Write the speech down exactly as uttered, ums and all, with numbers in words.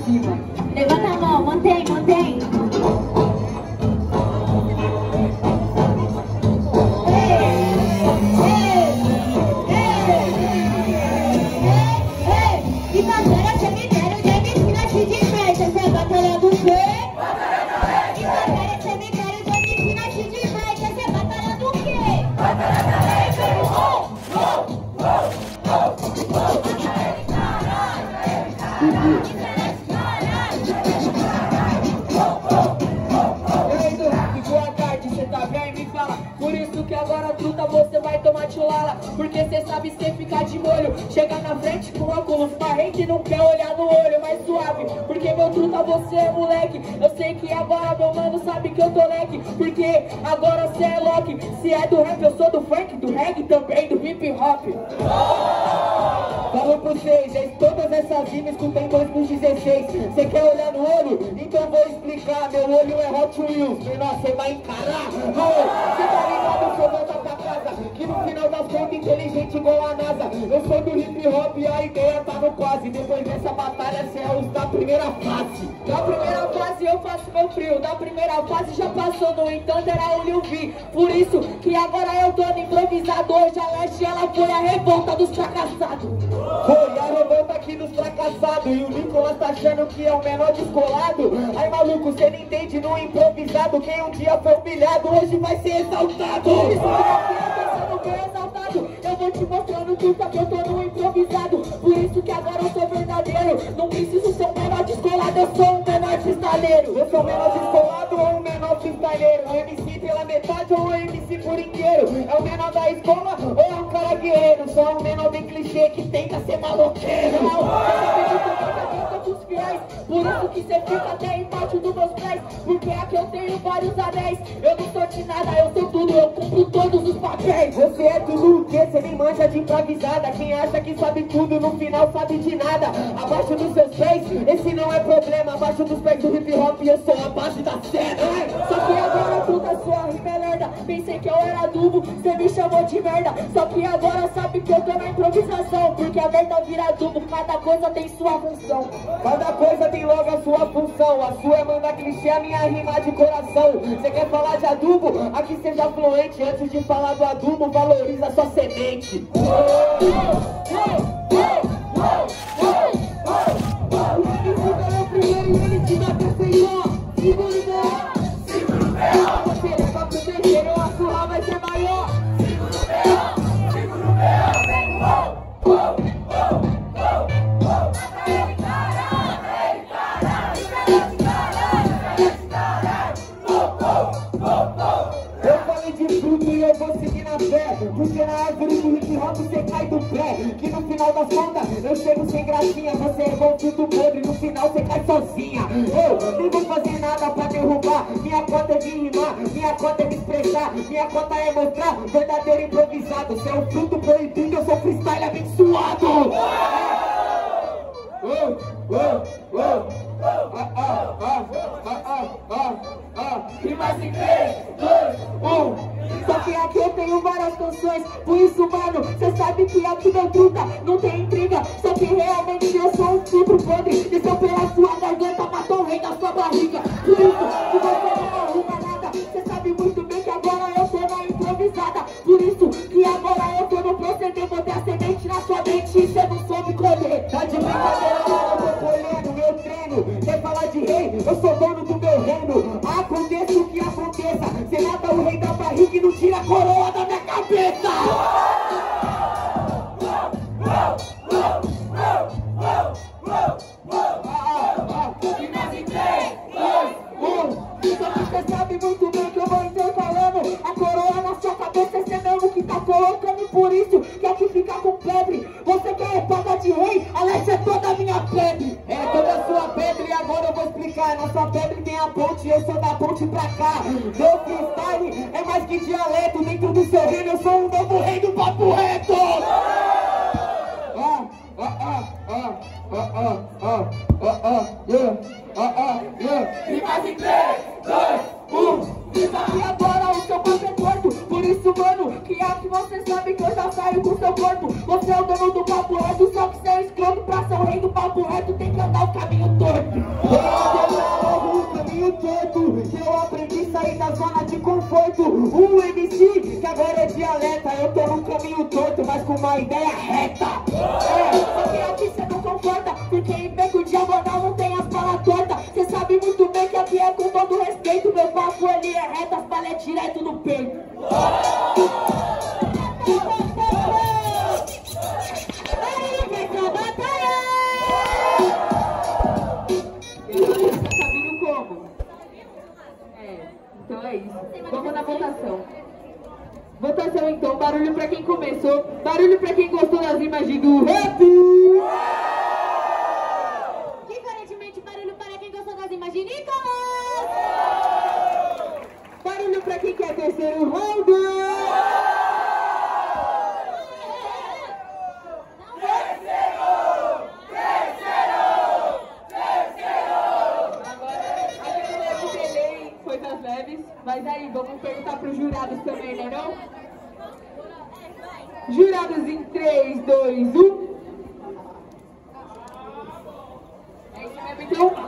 cima. Levanta a mão, mantém, mantém. Por isso que agora truta você vai tomar tchulala. Porque cê sabe cê ficar de molho. Chega na frente com óculos marrem que não quer olhar no olho, mais suave. Porque meu truta você é moleque. Eu sei que agora meu mano sabe que eu tô leque. Porque agora cê é Loki. Se é do rap eu sou do funk, do reggae também, do hip hop. Falo pra vocês, já todas essas rimas escutei dois por dezesseis. Cê quer olhar no olho? Então vou explicar. Meu olho é Hot Wheels, menor cê vai encarar. Cê tá ligado que eu volto pra casa, que no final das contas inteligente igual a NASA. Eu sou do hip hop e a ideia tá no quase. Depois dessa batalha cê é os da primeira fase. Da primeira fase eu faço meu frio. Da primeira fase já passou no entanto era o Lil V. Por isso que agora eu tô no improvisado. Hoje a Leste ela foi a revolta dos fracassados. Foi a revolta aqui dos fracassados. E o Nicolas tá achando que é o menor descolado. Aí maluco, cê não entende no improvisado. Quem um dia foi humilhado hoje vai ser exaltado. Por isso que eu tô sendo exaltado. Eu vou te mostrando tudo que eu tô no improvisado. Por isso que agora eu sou verdadeiro. Não preciso ser um menor descolado. Eu sou um menor freestyleiro. Eu sou um menor descolado ou um menor freestyleiro? O M C pela metade ou o M C por inteiro? É o menor da escola ou é um cara guerreiro? Só um menor bem clichê que tenta ser maloqueiro. Por isso que cê fica até embaixo dos meus pés. Porque aqui eu tenho vários anéis. Eu não sou de nada, eu sou tudo. Eu cumpro todos os papéis. Você é tudo o que? Cê nem manja de improvisada. Quem acha que sabe tudo no final sabe de nada. Abaixo dos seus pés, esse não é problema. Abaixo dos pés do hip hop eu sou a base da cena. Só que agora puta sua rima é lerda. Pensei que eu era adubo, cê me chamou de merda. Só que agora sabe que eu tô na improvisação. Porque a merda vira adubo, cada coisa tem sua função. Cada coisa tem logo a sua função. A sua é mandar clichê, a minha rima de coração. Você quer falar de adubo? Aqui seja fluente. Antes de falar do adubo, valoriza sua semente. O primeiro e ele te dá perfeição. Segura o B, segura o B. Você leva pro terceiro, a sua vai ser maior. Segura o B, segura o B. Eu falei de fruto e eu vou seguir na fé. Porque na árvore do hip hop você cai do pé. Que no final das contas eu chego sem gracinha. Você é igual fruto podre, no final você cai sozinha. Eu nem vou fazer nada pra derrubar. Minha conta é de rimar, minha conta é me expressar. Minha conta é mostrar verdadeiro improvisado. Você é um fruto proibido, eu sou freestyle abençoado. Oh, oh, oh. Ah, ah, ah, ah, ah, ah, ah. E mais em três, dois, um. Só que aqui eu tenho várias canções. Por isso, mano, cê sabe que aqui meu truta não tem intriga. Só que realmente eu sou um fruto podre. Desceu pela sua garganta, matou o rei da sua barriga. Por isso que você não arruma nada. Cê sabe muito bem que agora eu tô na improvisada. Por isso que agora eu tô no proceder. Botei a semente na sua mente e cê não soube colher. Tá de brincadeira, mano, eu tô colhendo meu treino. Quer falar de rei? Eu sou dono do meu reino. Aconteça o que aconteça, cê mata o rei da barriga e não tira a coroa da minha cabeça. E mais em três, dois, um. Só que cê sabe muito bem que eu vou intercalando a coroa na sua cabeça, cê mesmo que tá colocando. Por isso que aqui fica com pedre. Você quer espada de rei? A Leste é toda a minha pedre. É toda a sua pedre e agora eu vou explicar. Na sua pedre tem a ponte, eu sou da ponte pra cá. Meu freestyle é mais que dialeto. Dentro do seu reino eu sou o novo rei do papo reto. Ah, ah, ah, ah, ah, ah, ah, ah, ah, yeah, ah, ah, yeah. E mais em três, dois, um. E agora o seu papo é torto. Por isso, mano, que aqui você sabe que eu já saio com seu corpo. Você é o dono do papo reto, só que você é escroto. Pra ser o rei do papo reto tem que andar o caminho torto. o caminho torto, que eu aprendi a sair da zona de conforto. O M C, que agora é dialeta, eu tô no caminho torto, mas com uma ideia reta. É, só que aqui cê não conforta, porque em beco diagonal não tem as balas tortas. Cê sabe muito bem que aqui é com todo respeito, meu papo ali é reto, as balas é direto no peito. Então é isso. Vamos na votação. Votação então, barulho pra quem começou, barulho pra quem gostou das imagens do rap. Diferentemente, barulho para quem gostou das imagens de Nicolas. Barulho pra quem quer terceiro round. Coisas leves, mas aí vamos perguntar para os jurados também, né não? Jurados em três, dois, um. É isso mesmo então?